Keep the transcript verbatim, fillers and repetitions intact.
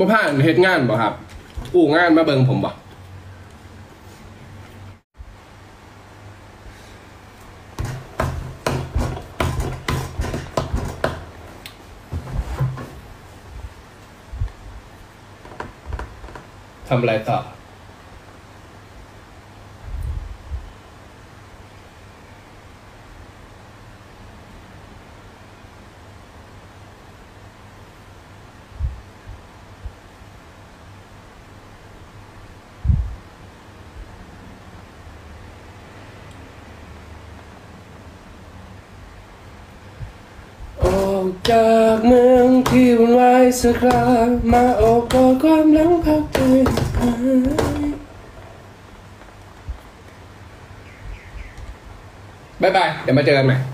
บ่ผ่านเฮ็ดงานบ่ครับอู้งานมาเบิ่งผมบ่ทำอะไรต่อออกจากเมืองที่วุ่นวายสักครามาออกกอดความหลังพักใจหายบ๊ายบายเดี๋ยวมาเจอกันใหม่